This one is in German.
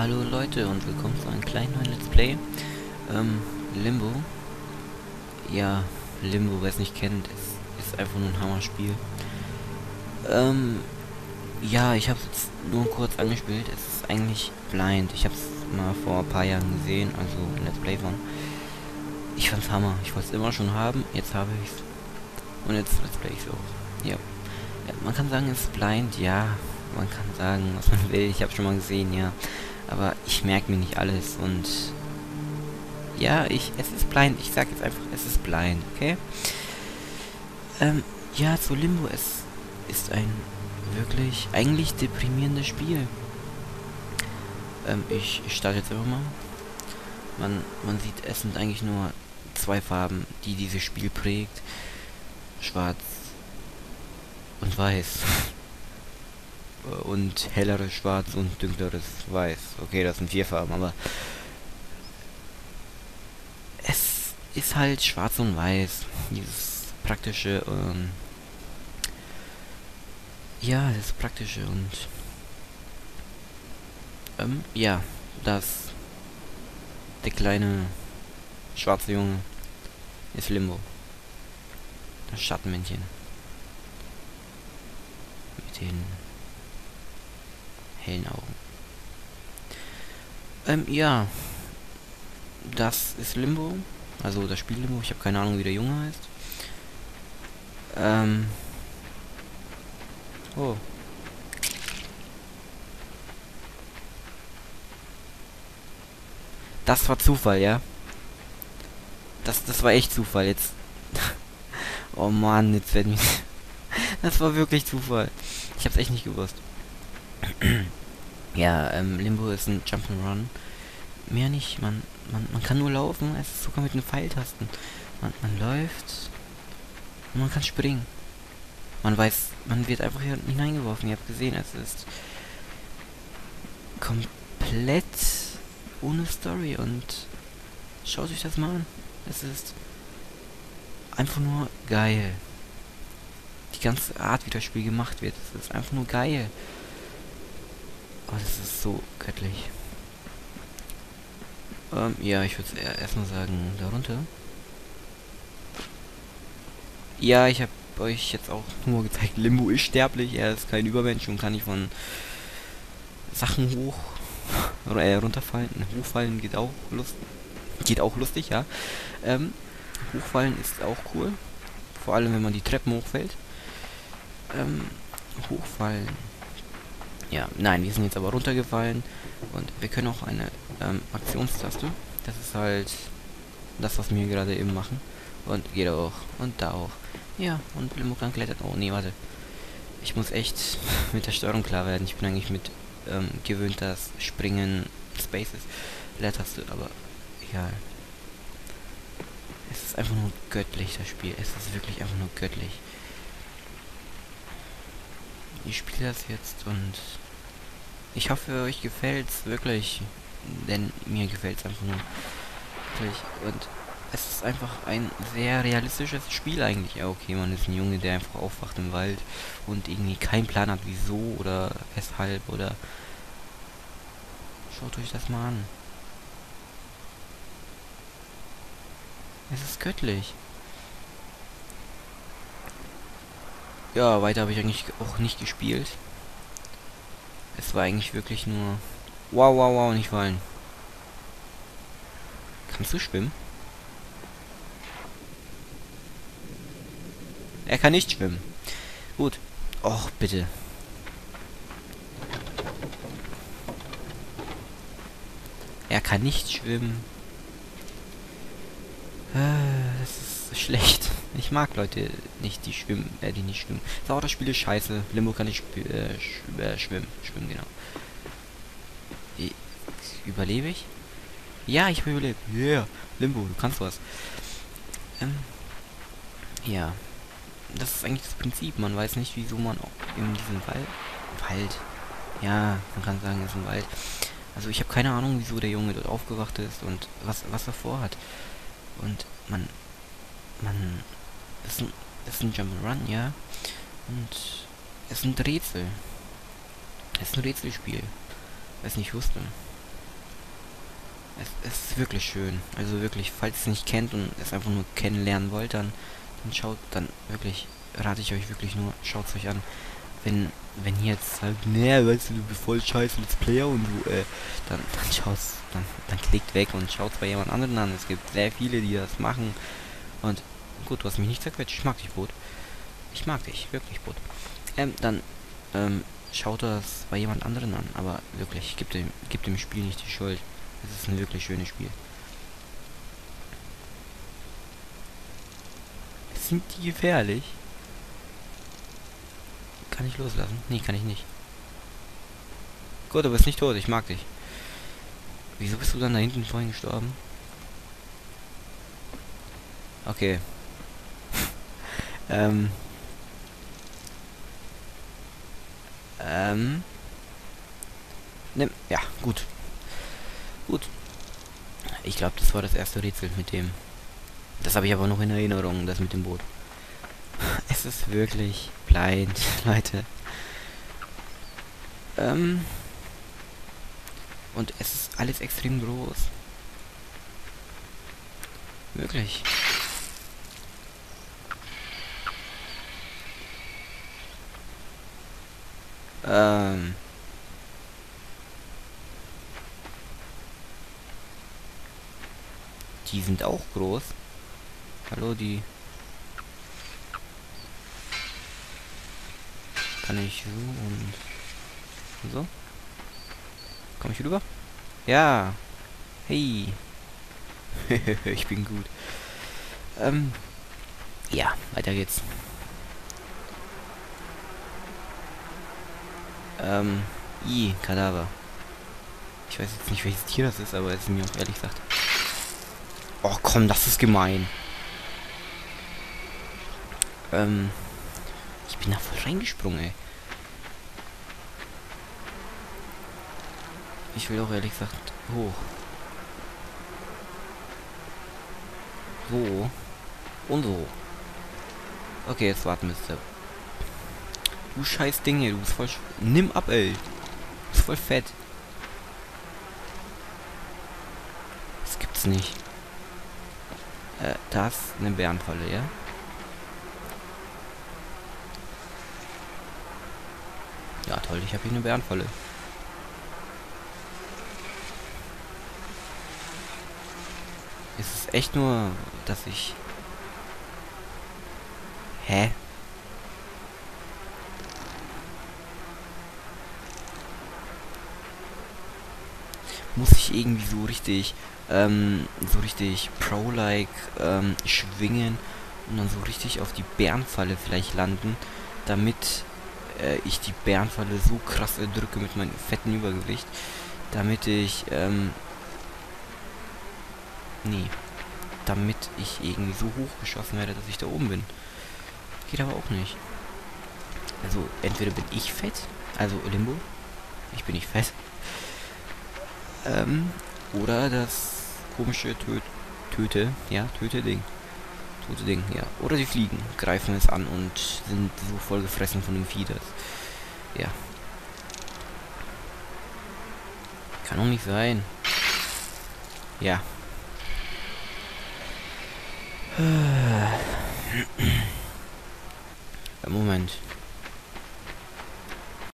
Hallo Leute und willkommen zu einem kleinen neuen Let's Play. Limbo. Ja, Limbo, wer es nicht kennt, ist einfach nur ein Hammerspiel. Ja, ich habe es jetzt nur kurz angespielt. Es ist eigentlich blind. Ich habe es mal vor ein paar Jahren gesehen, also ein Let's Play von. Ich fand's Hammer. Ich wollte es immer schon haben, jetzt habe ich's. Und jetzt Let's Play ich auch. Ja. Ja, man kann sagen, es ist blind, ja. Man kann sagen, was man will. Ich habe schon mal gesehen, ja. Aber ich merke mir nicht alles und ja, es ist blind. Ich sag jetzt einfach, es ist blind, okay? Ja, zu Limbo, es ist ein wirklich, eigentlich deprimierendes Spiel. Ich starte jetzt einfach mal. Man sieht, es sind eigentlich nur zwei Farben, die dieses Spiel prägt. Schwarz und weiß. Und helleres Schwarz und dunkleres Weiß. Okay, das sind vier Farben, aber es ist halt schwarz und weiß. Dieses praktische, ja, das praktische und, ja, der kleine schwarze Junge ist Limbo. Das Schattenmännchen. Mit den hellen Augen. Ja, das ist Limbo. Also das Spiel Limbo. Ich habe keine Ahnung, wie der Junge heißt. Oh. Das war Zufall, ja? Das war echt Zufall jetzt. Oh Mann, jetzt werden wir... Das war wirklich Zufall. Ich hab's echt nicht gewusst. Ja, Limbo ist ein Jump'n'Run. Mehr nicht. Man kann nur laufen. Es ist sogar mit den Pfeiltasten. Man läuft und man kann springen. Man weiß, man wird einfach hier hineingeworfen. Ihr habt gesehen, es ist komplett ohne Story und schaut euch das mal an. Es ist einfach nur geil. Die ganze Art, wie das Spiel gemacht wird, es ist einfach nur geil. Oh, das ist so göttlich. Ja, ich würde erstmal sagen, darunter. Ja, ich habe euch jetzt auch nur gezeigt, Limbo ist sterblich, er ist kein Übermensch und kann nicht von Sachen hoch oder runterfallen. Hochfallen geht auch lustig, ja. Hochfallen ist auch cool. Vor allem, wenn man die Treppen hochfällt. Hochfallen. Ja, nein, wir sind jetzt aber runtergefallen. Und wir können auch eine Aktionstaste. Das ist halt das, was wir gerade eben machen. Und geht auch. Und da auch. Ja, und Limbo kann klettern. Oh, nee, warte. Ich muss echt mit der Steuerung klar werden. Ich bin eigentlich mit gewöhnt, dass Springen Spaces Leertaste, aber egal. Es ist einfach nur göttlich, das Spiel. Es ist wirklich einfach nur göttlich. Ich spiele das jetzt und ich hoffe, euch gefällt's wirklich, denn mir gefällt's einfach nur wirklich. Und es ist einfach ein sehr realistisches Spiel eigentlich. Ja, okay, man ist ein Junge, der einfach aufwacht im Wald und irgendwie keinen Plan hat, wieso oder weshalb oder... Schaut euch das mal an. Es ist göttlich. Ja, weiter habe ich eigentlich auch nicht gespielt. Es war eigentlich wirklich nur... Wow, wow, wow, nicht fallen. Kannst du schwimmen? Er kann nicht schwimmen. Gut. Och, bitte. Er kann nicht schwimmen. Das ist schlecht. Ich mag Leute nicht, die schwimmen, die nicht schwimmen. So, das Spiel ist scheiße. Limbo kann nicht schwimmen. Schwimmen, genau. Überlebe ich? Ja, ich habe überlebt. Yeah. Limbo, du kannst was. Ja. Das ist eigentlich das Prinzip. Man weiß nicht, wieso man auch in diesem Wald. Ja, man kann sagen, es ist ein Wald. Also ich habe keine Ahnung, wieso der Junge dort aufgewacht ist und was er vorhat. Und man, das ist ein Jump'n'Run, ja. Und es ist ein Rätsel. Es ist ein Rätselspiel. Wer es nicht wusste. Es ist wirklich schön. Also wirklich, falls ihr es nicht kennt und es einfach nur kennenlernen wollt, dann schaut, dann wirklich, rate ich euch wirklich nur, schaut es euch an. Wenn ihr jetzt sagt, nee, weißt du bist voll scheiße Let's Player und du, dann schaut's, dann klickt weg und schaut bei jemand anderen an. Es gibt sehr viele, die das machen. Und gut, du hast mich nicht zerquetscht. Ich mag dich, Boot. Ich mag dich, wirklich, Boot. Dann, schaut das bei jemand anderen an. Aber wirklich, gibt dem Spiel nicht die Schuld. Es ist ein wirklich schönes Spiel. Sind die gefährlich? Kann ich loslassen? Nee, kann ich nicht. Gut, du bist nicht tot, ich mag dich. Wieso bist du dann da hinten vorhin gestorben? Okay. ähm. Nimm. Ja, gut. Gut. Ich glaube, das war das erste Rätsel mit dem. Das habe ich aber noch in Erinnerung, das mit dem Boot. Es ist wirklich blind, Leute. Ähm. Und es ist alles extrem groß. Wirklich. Ähm. Die sind auch groß. Hallo, die. Kann ich so und so? Komm ich rüber? Ja. Hey. Ich bin gut. Ja, weiter geht's. Kadaver. Ich weiß jetzt nicht, welches Tier das ist, aber es ist mir auch ehrlich gesagt. Oh komm, das ist gemein. Ich bin da voll reingesprungen, ey. Ich will auch ehrlich gesagt hoch. So. Und so. Okay, jetzt warten wir. Du scheiß Ding hier, du bist voll... Nimm ab, ey. Du bist voll fett. Das gibt's nicht. Da ist eine Bärenfalle, ja? Ja, toll, ich habe hier eine Bärenfalle. Es ist echt nur, dass ich... Hä? Muss ich irgendwie so richtig Pro-like, schwingen und dann so richtig auf die Bärenfalle vielleicht landen, damit ich die Bärenfalle so krass erdrücke mit meinem fetten Übergewicht, damit ich, nee, damit ich irgendwie so hoch geschossen werde, dass ich da oben bin. Geht aber auch nicht. Also, entweder bin ich fett, also Limbo, ich bin nicht fett, oder das komische Töte-Ding. Tote Ding, ja. Oder sie fliegen, greifen es an und sind so voll gefressen von dem Vieh, das, ja. Kann doch nicht sein. Ja. Moment.